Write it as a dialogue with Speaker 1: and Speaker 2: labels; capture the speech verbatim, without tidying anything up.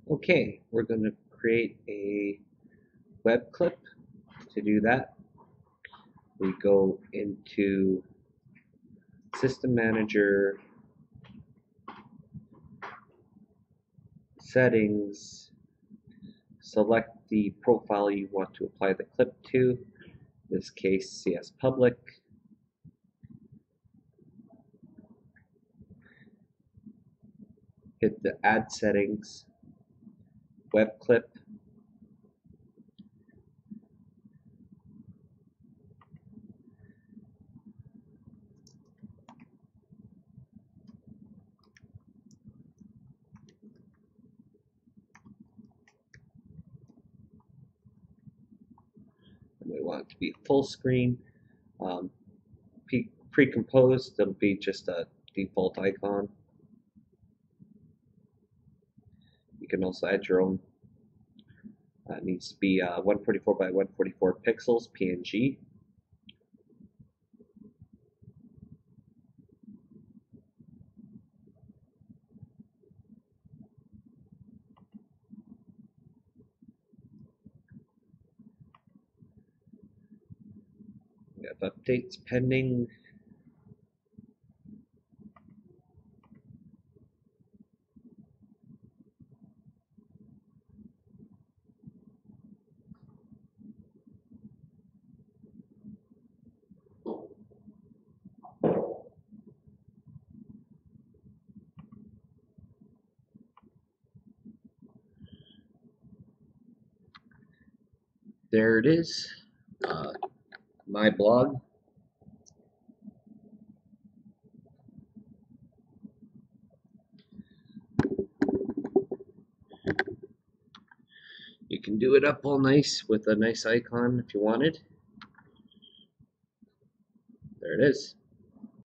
Speaker 1: Okay, we're going to create a web clip. To do that, we go into System Manager, Settings, select the profile you want to apply the clip to, in this case C S Public. Hit the Add Settings, Web Clip, and we want it to be full screen. Um, pre-composed, it'll be just a default icon. You can also add your own. Uh, it needs to be uh, one forty-four by one forty-four pixels, P N G. We have updates pending. There it is, uh, my blog. You can do it up all nice with a nice icon if you wanted. There it is.